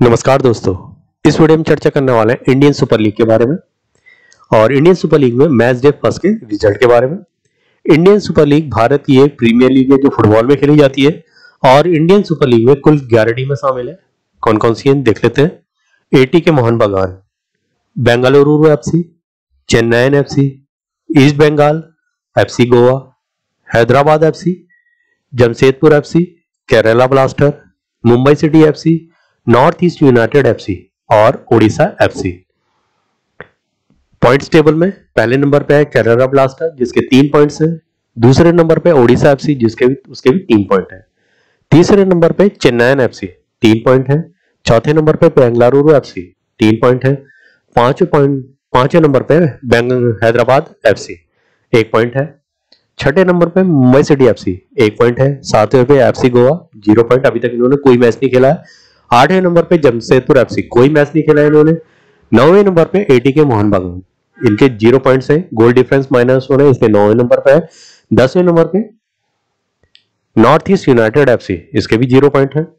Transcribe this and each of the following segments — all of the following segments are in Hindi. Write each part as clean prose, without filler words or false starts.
नमस्कार दोस्तों, इस वीडियो में चर्चा करने वाले हैं इंडियन सुपर लीग के बारे में और इंडियन सुपर लीग में मैच डे फर्स्ट के रिजल्ट के बारे में। इंडियन सुपर लीग भारत की एक प्रीमियर लीग है जो फुटबॉल में खेली जाती है और इंडियन सुपर लीग में कुल 11 टीमें शामिल है। कौन कौन सी हैं देख लेते हैं। एटी के Mohun Bagan, Bengaluru FC, Chennai FC, East Bengal FC Goa, Hyderabad FC, Jamshedpur FC, Kerala blaster, Mumbai City FC, North East United FC और ओडिशा एफसी। पॉइंट्स टेबल में पहले नंबर पे है केरला ब्लास्टर जिसके 3 पॉइंट्स हैं। दूसरे नंबर पे ओडिशा एफसी जिसके भी 3 पॉइंट है। तीसरे नंबर पे चेन्नई एफसी 3 पॉइंट है। चौथे नंबर पे बेंगलुरु एफसी 3 पॉइंट है। पांचवें नंबर पे हैदराबाद एफसी 1 पॉइंट है। छठे नंबर पे मुंबई सिटी एफसी 1 पॉइंट है। सातवें पे एफसी गोवा 0 पॉइंट, अभी तक इन्होंने कोई मैच नहीं खेला है। 8वें नंबर पे जमशेदपुर एफसी कोई मैच नहीं खेला है इन्होंने। 9वें नंबर पे एटी के मोहन बगान, इनके 0 पॉइंट्स हैं, गोल डिफरेंस -1 है इसलिए 9वें नंबर पे है। 10वें नंबर पे नॉर्थ ईस्ट यूनाइटेड एफसी, इसके भी 0 पॉइंट है।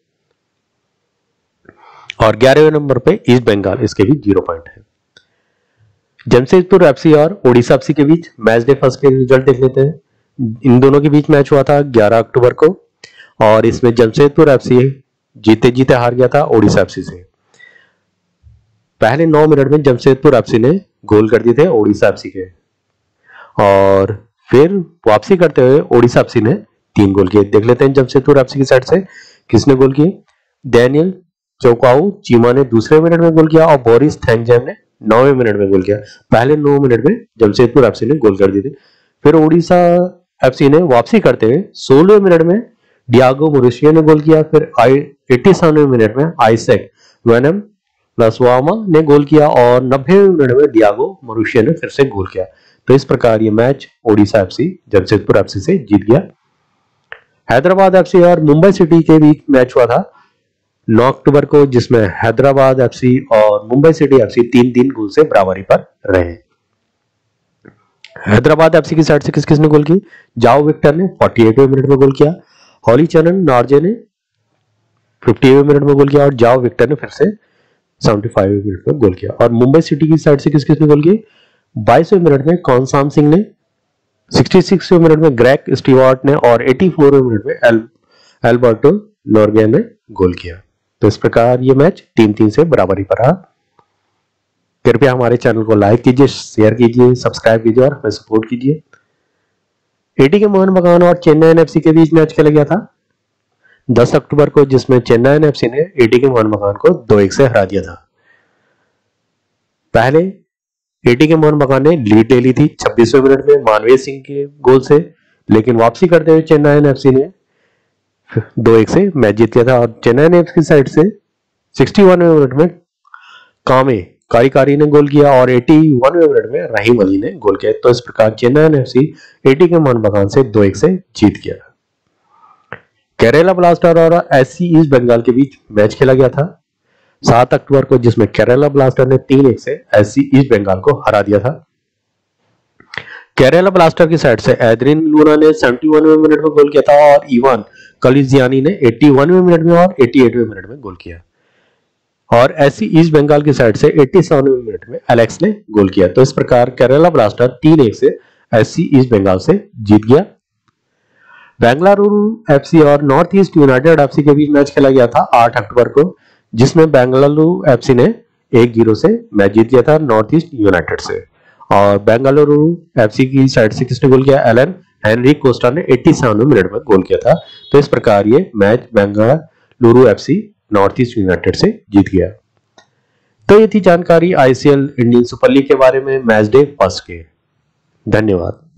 और 11वें नंबर पे ईस्ट बंगाल, इसके भी 0 पॉइंट है। जमशेदपुर एफसी और ओडिशा एफसी के बीच मैच डे फर्स्ट के रिजल्ट देख लेते हैं। इन दोनों के बीच मैच हुआ था 11 अक्टूबर को और इसमें जमशेदपुर एफसी जीते जीते हार गया था ओडिशा एफसी से। पहले 9 मिनट में जमशेदपुर एफसी ने गोल कर दिए थे ओडिशा एफसी के और फिर वापसी करते हुए ओडिशा एफसी ने 3 गोल किए। देख लेते हैं जमशेदपुर एफसी की साइड से किसने गोल किए। डैनियल चौकाऊ चीमा ने दूसरे मिनट में गोल किया और बोरिस थैंगजैम ने 9वें मिनट में गोल किया। पहले 9 मिनट में जमशेदपुर एफसी ने गोल कर दिए थे। फिर ओडिशा एफसी ने वापसी करते हुए 16वें मिनट में डियागो मोरिशिया ने गोल किया। फिर 87वें मिनट में आइसेक वेनम लसवामा ने गोल किया और 90वें मिनट में डियागो मोरिशिया ने फिर से गोल किया। तो इस प्रकार ये match Odisha FC Jamshedpur FC से जीत गया। हैदराबाद एफसी और मुंबई सिटी के बीच मैच हुआ था 9 अक्टूबर को, जिसमें हैदराबाद एफसी और मुंबई सिटी एफसी 3-3 गोल से बराबरी पर रहे। हैदराबाद एफसी की साइड से किस किसने गोल की। जाओ विक्टर ने 48वें मिनट में गोल किया। हॉली चरण नार्जे ने 50वें मिनट में गोल किया और जाओ विक्टर ने फिर से 75वें मिनट में गोल किया। और मुंबई सिटी की साइड से किस किसने गोल किए। 22वें मिनट में कॉन्साम सिंह ने, 66वें मिनट में ग्रेग स्टीवार्ट ने और 84वें मिनट में एल्बर्टो नोर्गे ने गोल किया। तो इस प्रकार ये मैच 3-3 से बराबरी पर रहा। कृपया हमारे चैनल को लाइक कीजिए, शेयर कीजिए, सब्सक्राइब कीजिए और हमें सपोर्ट कीजिए। एटी के मोहन बगान और चेन्नई एफसी के बीच मैच खेला गया था 10 अक्टूबर को, जिसमें चेन्नई एफसी ने एटी के मोहन बगान को 2-1 से हरा दिया था। पहले एटी के मोहन बगान ने लीड ले ली थी 26वें मिनट में मानवीय सिंह के गोल से, लेकिन वापसी करते हुए चेन्नई एफसी ने 2-1 से मैच जीत लिया था। और चेन्नई एफसी की साइड से 61वें मिनट में कामे कारी ने गोल किया और 81वें मिनट में रहीम अली ने गोल किया। तो इस प्रकार चेन्नई एफसी एटी के मोहन बगान से 2-1 से जीत गया। केरला ब्लास्टर और एससी ईस्ट बंगाल के बीच मैच खेला गया था 7 अक्टूबर को, जिसमें केरला ब्लास्टर ने 3-1 से एससी ईस्ट बंगाल को हरा दिया था। केरला ब्लास्टर की साइड से एड्रिन लूना ने 71वें मिनट में गोल किया था और इवान कलिजियानी ने 81वें मिनट में और 88वें मिनट में गोल किया। और एससी ईस्ट बंगाल की साइड से 87वें मिनट में एलेक्स ने गोल किया। तो इस प्रकार केरला ब्लास्टर 3-1 से एससी ईस्ट बंगाल से जीत गया। बेंगलुरु एफसी और नॉर्थ ईस्ट यूनाइटेड एफसी के बीच मैच खेला गया था 8 अक्टूबर को, जिसमें बेंगलुरु एफसी ने 1-0 से मैच जीत गया था नॉर्थ ईस्ट यूनाइटेड से। और बेंगलुरु एफसी की साइड से किसने गोल किया। एलन हेनरी कोस्टा ने 87वें मिनट में गोल किया था। तो इस प्रकार ये match Bengaluru FC North East United से जीत गया। तो ये थी जानकारी आईसीएल इंडियन सुपर लीग के बारे में मैच डे फर्स्ट के। धन्यवाद।